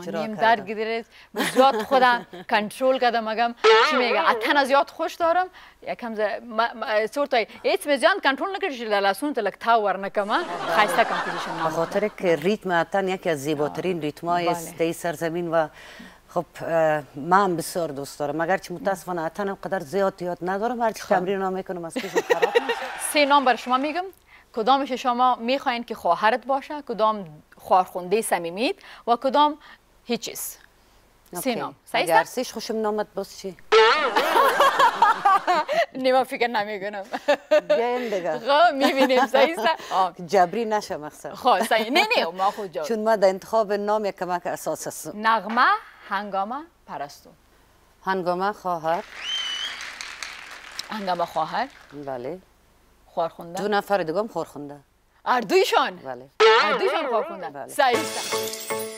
نیم درد گیره زیاد خودم کنترل کردم مگم چی میگه اتن زیاد خوش دارم یکم صورت ایت میزان کنترل نکردی لاسون تلک تاور نکم خسته کمپیتیشن به خاطر که ریتم اتن یکی از زیباترین ریتم‌های است در سرزمین و خب من بسیار دوست دارم اگرچه متاسفانه اتن قدر زیاد یاد ندارم هرچی تمرین هم میکنم از پیشم خراب میشه. 3 نام بر شما میگم کدامش شما میخواین که خواهرت باشه کدام خواهرخونده صمیمیت و کدام هیچ چیز 3 نام صحیح است سیش خوشم نامد باز چی نیما فکر نمیکنم بیاین دیگه میبینیم صحیح است جبری نشه مقصد خب صحیح نه ما خود جا چون ما در انتخاب نام یک کمک اساس است نغمه هنگامه پرستو هنگامه خواهر هنگامه خواهر بله خواهرخونده 2 نفر دیگه هم خواهرخونده اردویشان بله اردویشان خواهرخونده صحیح است